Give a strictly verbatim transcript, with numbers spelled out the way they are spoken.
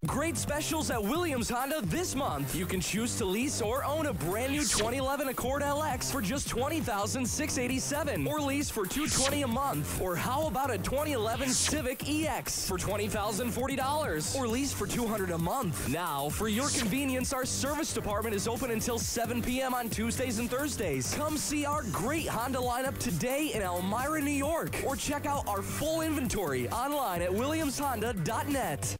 Great specials at Williams Honda this month. You can choose to lease or own a brand new twenty eleven Accord L X for just twenty thousand six hundred eighty-seven dollars, or lease for two hundred twenty dollars a month. Or how about a twenty eleven Civic E X for twenty thousand forty dollars, or lease for two hundred dollars a month. Now, for your convenience, our service department is open until seven p m on Tuesdays and Thursdays. Come see our great Honda lineup today in Elmira, New York, or check out our full inventory online at williams honda dot net.